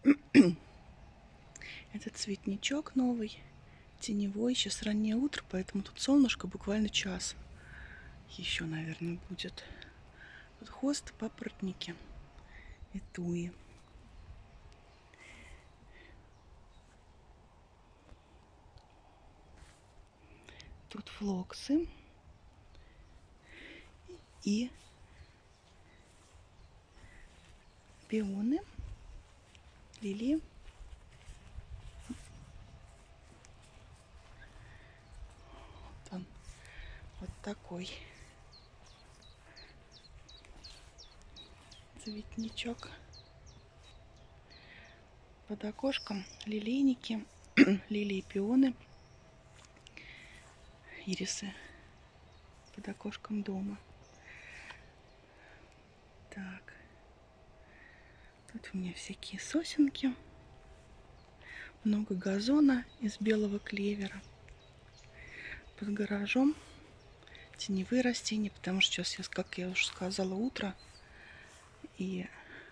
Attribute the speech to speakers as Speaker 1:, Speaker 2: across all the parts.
Speaker 1: Этот цветничок новый, теневой. Сейчас раннее утро, поэтому тут солнышко буквально час. Еще, наверное, будет. Тут хост, папоротники и туи. Тут флоксы и пионы, лилии. Вот он, вот такой цветничок. Под окошком лилейники, лилии, пионы, ирисы под окошком дома. Так, тут у меня всякие сосенки, много газона из белого клевера. Под гаражом теневые растения, потому что сейчас, как я уже сказала, утро, и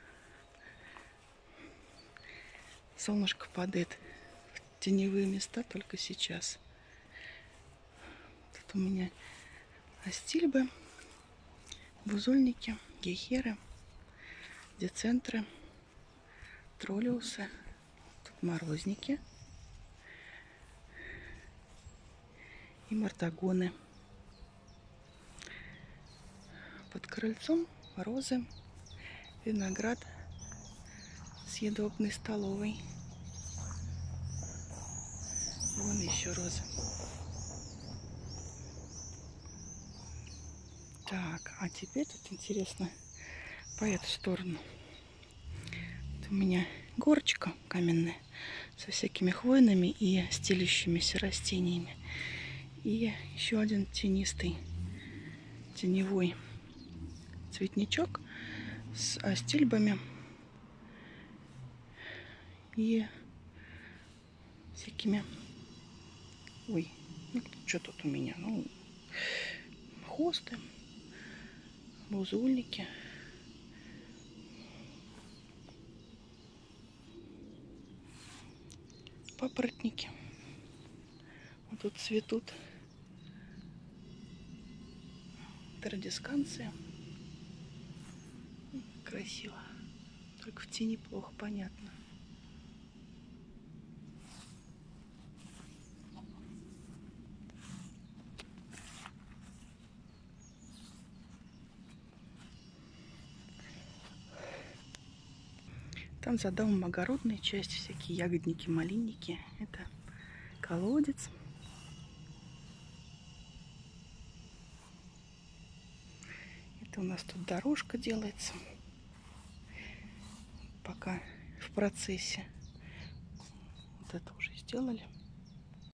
Speaker 1: солнышко падает в теневые места только сейчас. Тут у меня астильбы, бузульники, гейхеры, децентры, троллиусы, тут морозники и мартагоны. Под крыльцом розы, виноград съедобной столовой. Вон еще розы. Так, а теперь тут интересно по эту сторону. Вот у меня горочка каменная со всякими хвойными и стелющимися растениями. И еще один тенистый, теневой цветничок с астильбами и всякими... Ой, ну что тут у меня? Ну, хосты, бузульники. Папоротники. Вот тут цветут традисканция. Красиво. Только в тени плохо понятно. Там за домом огородная часть, всякие ягодники, малинники. Это колодец. Это у нас тут дорожка делается. Пока в процессе. Вот это уже сделали.